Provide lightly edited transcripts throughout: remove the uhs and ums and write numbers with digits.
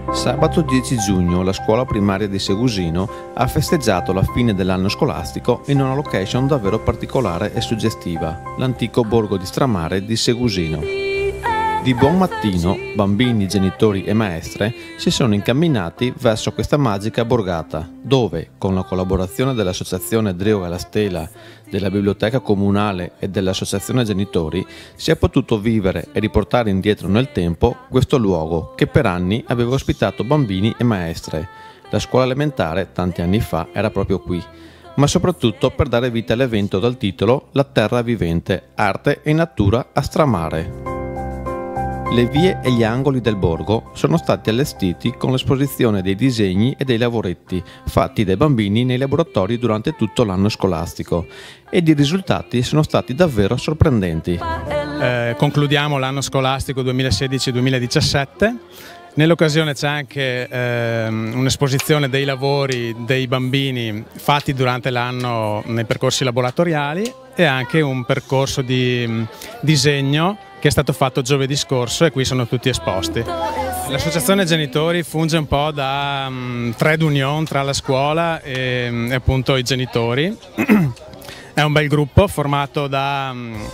Sabato 10 giugno la scuola primaria di Segusino ha festeggiato la fine dell'anno scolastico in una location davvero particolare e suggestiva, l'antico borgo di Stramare di Segusino. Di buon mattino, bambini, genitori e maestre si sono incamminati verso questa magica borgata, dove, con la collaborazione dell'Associazione Drio e la Stela, della Biblioteca Comunale e dell'Associazione Genitori, si è potuto vivere e riportare indietro nel tempo questo luogo che per anni aveva ospitato bambini e maestre. La scuola elementare, tanti anni fa, era proprio qui, ma soprattutto per dare vita all'evento dal titolo La Terra Vivente, Arte e Natura a Stramare. Le vie e gli angoli del borgo sono stati allestiti con l'esposizione dei disegni e dei lavoretti fatti dai bambini nei laboratori durante tutto l'anno scolastico ed i risultati sono stati davvero sorprendenti. Concludiamo l'anno scolastico 2016-2017. Nell'occasione c'è anche un'esposizione dei lavori dei bambini fatti durante l'anno nei percorsi laboratoriali e anche un percorso di disegno che è stato fatto giovedì scorso e qui sono tutti esposti. L'Associazione Genitori funge un po' da trade union tra la scuola e appunto i genitori. È un bel gruppo formato da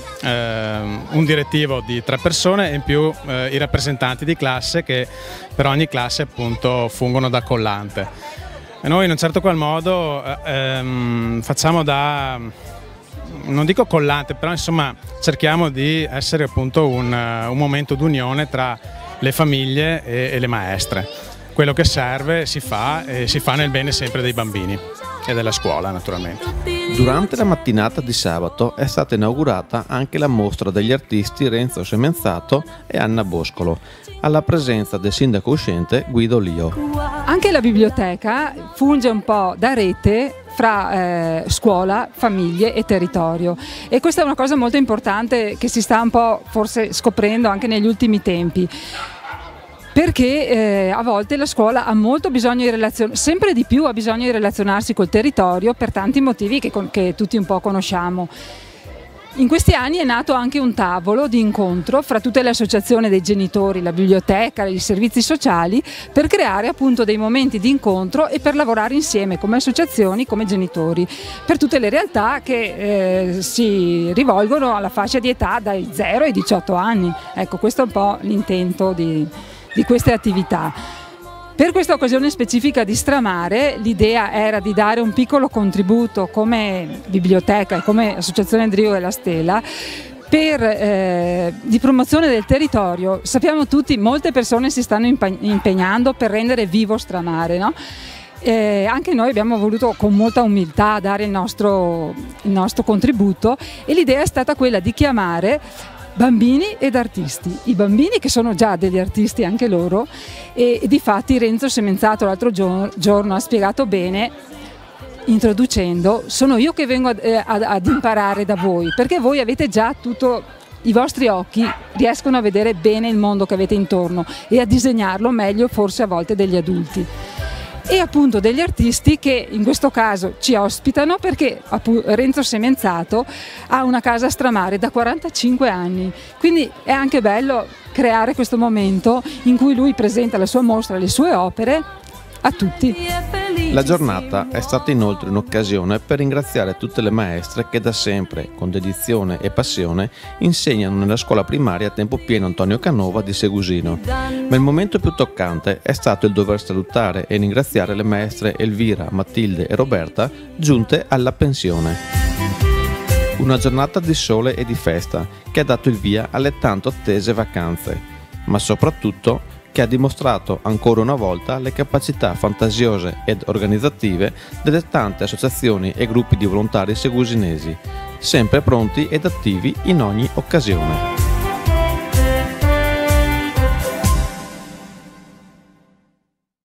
un direttivo di 3 persone e in più i rappresentanti di classe che per ogni classe appunto fungono da collante. E noi in un certo qual modo facciamo da, non dico collante, però insomma cerchiamo di essere appunto un momento d'unione tra le famiglie e le maestre. Quello che serve si fa e si fa nel bene sempre dei bambini e della scuola naturalmente. Durante la mattinata di sabato è stata inaugurata anche la mostra degli artisti Renzo Semenzato e Anna Boscolo, alla presenza del sindaco uscente Guido Lio. Anche la biblioteca funge un po' da rete fra scuola, famiglie e territorio e questa è una cosa molto importante che si sta un po' forse scoprendo anche negli ultimi tempi. Perché a volte la scuola ha molto bisogno di relazionarsi, sempre di più ha bisogno di relazionarsi col territorio per tanti motivi che tutti un po' conosciamo. In questi anni è nato anche un tavolo di incontro fra tutte le associazioni dei genitori, la biblioteca, i servizi sociali, per creare appunto dei momenti di incontro e per lavorare insieme come associazioni, come genitori, per tutte le realtà che si rivolgono alla fascia di età dai 0 ai 18 anni. Ecco, questo è un po' l'intento di queste attività. Per questa occasione specifica di Stramare l'idea era di dare un piccolo contributo come biblioteca e come associazione Drio e la Stela di promozione del territorio. Sappiamo tutti, molte persone si stanno impegnando per rendere vivo Stramare, no? Anche noi abbiamo voluto con molta umiltà dare il nostro contributo e l'idea è stata quella di chiamare bambini ed artisti, i bambini che sono già degli artisti anche loro e difatti Renzo Semenzato l'altro giorno ha spiegato bene introducendo: sono io che vengo ad imparare da voi perché voi avete già tutto, i vostri occhi riescono a vedere bene il mondo che avete intorno e a disegnarlo meglio forse a volte degli adulti. E appunto degli artisti che in questo caso ci ospitano perché Renzo Semenzato ha una casa a Stramare da 45 anni, quindi è anche bello creare questo momento in cui lui presenta la sua mostra, le sue opere a tutti. La giornata è stata inoltre un'occasione per ringraziare tutte le maestre che da sempre, con dedizione e passione, insegnano nella scuola primaria a tempo pieno Antonio Canova di Segusino. Ma il momento più toccante è stato il dover salutare e ringraziare le maestre Elvira, Matilde e Roberta giunte alla pensione. Una giornata di sole e di festa che ha dato il via alle tanto attese vacanze, ma soprattutto che ha dimostrato ancora una volta le capacità fantasiose ed organizzative delle tante associazioni e gruppi di volontari segusinesi, sempre pronti ed attivi in ogni occasione.